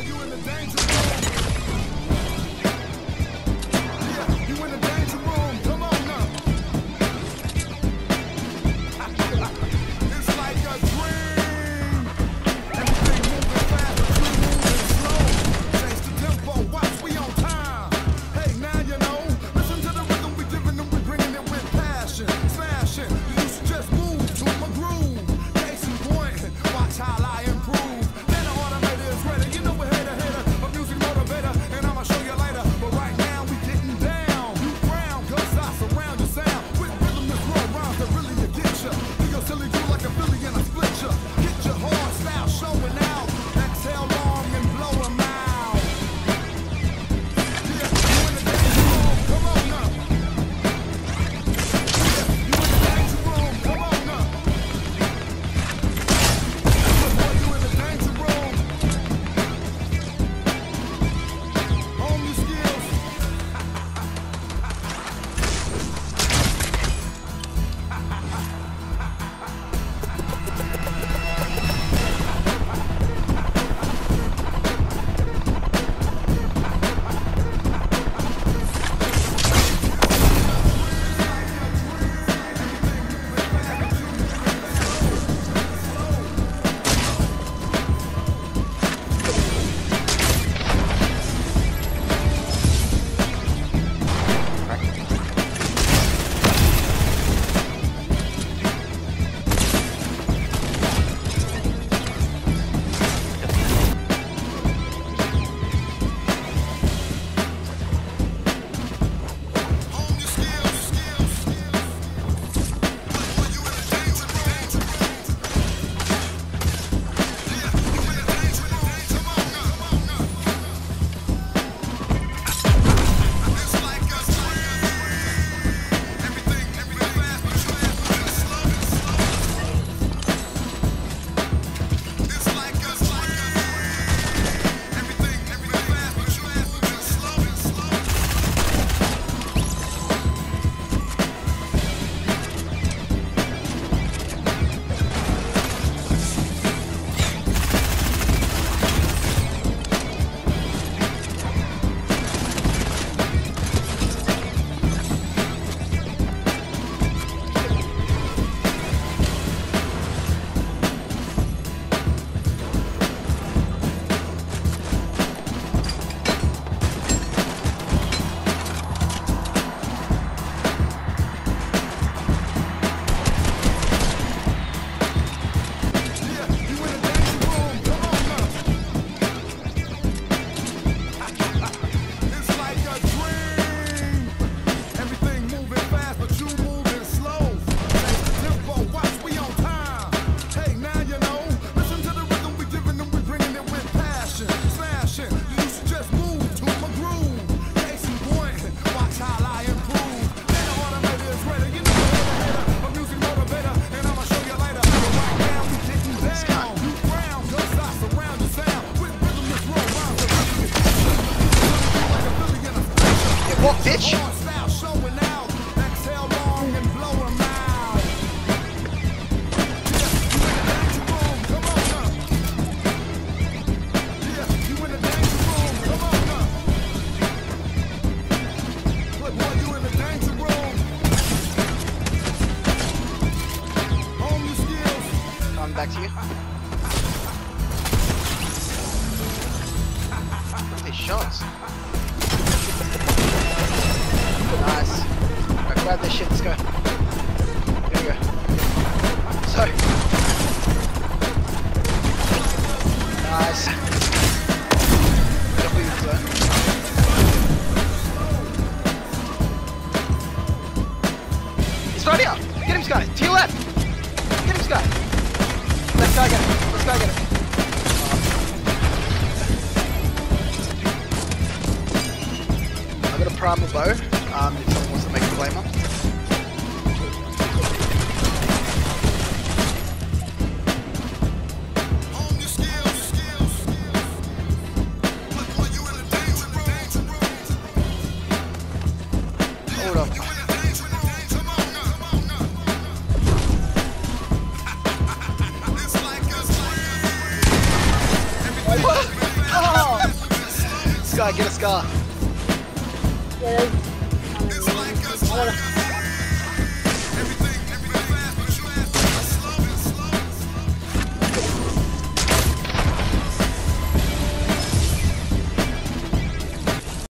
bitch! Coming back to you. These shots. Nice. Alright, grab this shit, let's go. Here we go. So. Nice. He's right here! Get him, Sky! To your left! Get him, Sky! Let's go get him! Let's go get him! I've got a primal bow, if someone wants to make a flamer. Hold up. What? Oh! guy get a scar. Yeah, there's,